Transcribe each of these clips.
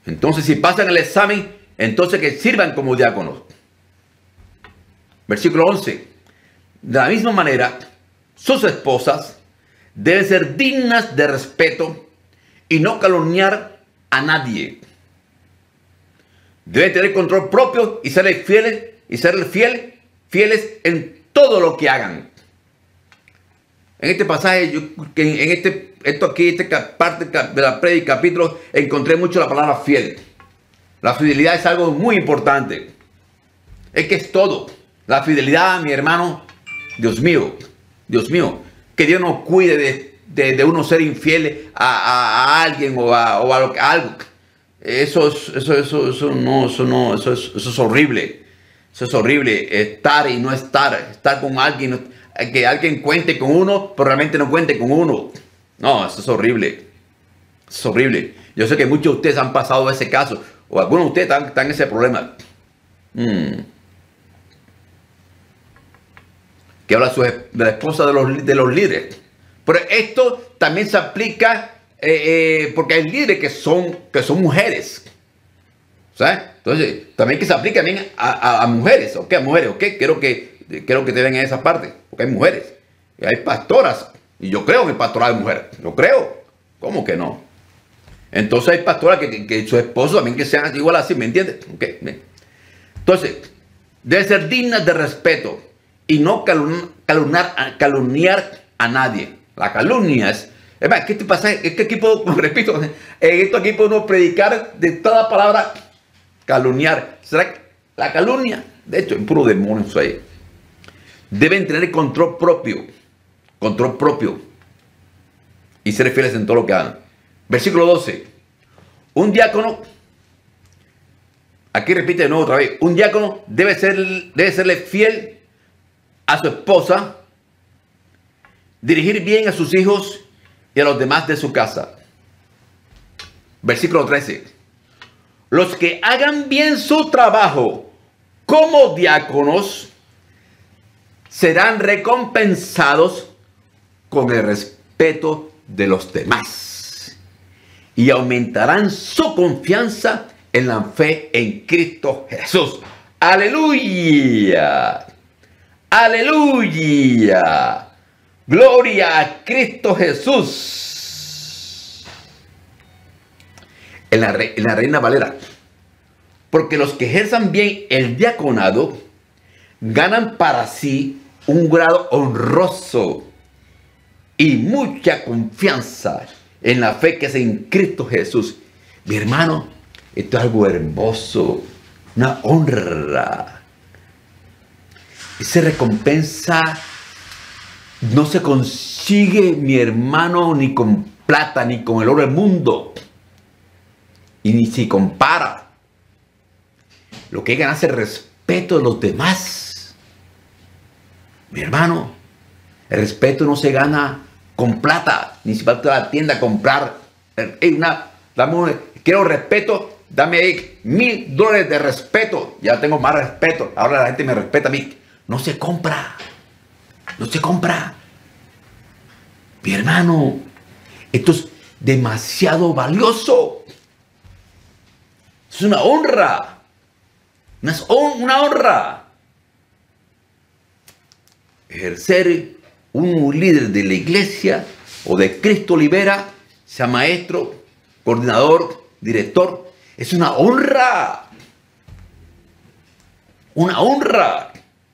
Entonces, si pasan el examen, entonces que sirvan como diáconos. Versículo 11. De la misma manera, sus esposas deben ser dignas de respeto y no calumniar a nadie. Deben tener control propio y ser fieles en todo lo que hagan. En este pasaje, esta parte de la prédica, capítulo, encontré mucho la palabra fiel. La fidelidad es algo muy importante. Es que es todo. La fidelidad, mi hermano, Dios mío, que Dios nos cuide de uno ser infiel a alguien o a algo. Eso es horrible. Eso es horrible. Estar y no estar con alguien, que alguien cuente con uno, pero realmente no cuente con uno. No, eso es horrible. Es horrible. Yo sé que muchos de ustedes han pasado ese caso, o algunos de ustedes están en ese problema. Que habla de la esposa de los líderes. Pero esto también se aplica porque hay líderes que son mujeres. ¿Sabes? Entonces, también que se aplica también a mujeres. ¿Ok? A mujeres. ¿Ok? Quiero que te ven en esa parte. Porque hay mujeres. Y hay pastoras. Y yo creo en el pastorado de mujeres. Yo creo. ¿Cómo que no? Entonces hay pastoras que su esposo también que sean igual así. ¿Me entiendes? ¿Ok? Entonces, debe ser dignas de respeto. Y no calumniar a nadie. La calumnia es... ¿Qué te pasa? Es que aquí puedo, repito, en esto aquí podemos predicar de toda palabra calumniar. ¿Será que la calumnia? De hecho, es puro demonio eso ahí. Deben tener control propio. Control propio. Y ser fieles en todo lo que hagan. Versículo 12. Un diácono, aquí repite de nuevo otra vez. Un diácono debe serle fiel a su esposa, dirigir bien a sus hijos y a los demás de su casa. Versículo 13. Los que hagan bien su trabajo como diáconos serán recompensados con el respeto de los demás y aumentarán su confianza en la fe en Cristo Jesús. ¡Aleluya! ¡Aleluya! ¡Gloria a Cristo Jesús! En la Reina Valera. Porque los que ejerzan bien el diaconado ganan para sí un grado honroso y mucha confianza en la fe que es en Cristo Jesús. Mi hermano, esto es algo hermoso, una honra. Esa recompensa no se consigue, mi hermano, ni con plata, ni con el oro del mundo. Y ni se compara. Lo que hay que ganar es el respeto de los demás. Mi hermano, el respeto no se gana con plata, ni si va a la tienda a comprar. Quiero respeto, dame ahí $1000 de respeto. Ya tengo más respeto. Ahora la gente me respeta a mí. No se compra. No se compra. Mi hermano, esto es demasiado valioso. Es una honra. Una honra. Ejercer un líder de la iglesia o de Cristo Libera, sea maestro, coordinador, director, es una honra. Una honra.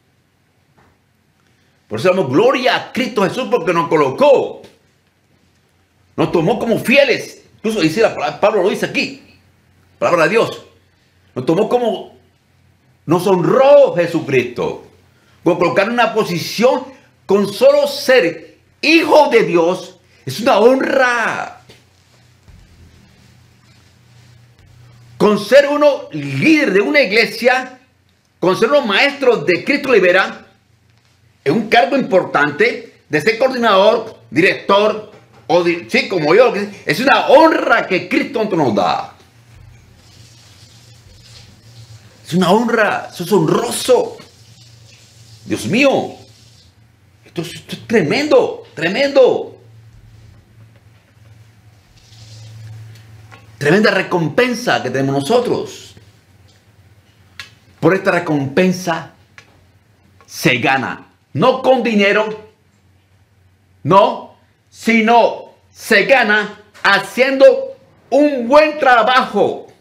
Por eso damos gloria a Cristo Jesús porque nos colocó. Nos tomó como fieles. Incluso dice Pablo lo dice aquí. Palabra de Dios. Nos tomó como... Nos honró Jesucristo. Con colocar en una posición con solo ser hijo de Dios. Es una honra. Con ser uno líder de una iglesia. Con ser uno maestro de Cristo Libera. Es un cargo importante de ser coordinador, director, sí, como yo. Es una honra que Cristo nos da. Es una honra, eso es honroso. Dios mío, esto es tremendo, tremendo. Tremenda recompensa que tenemos nosotros. Por esta recompensa se gana. No con dinero, no, sino se gana haciendo un buen trabajo.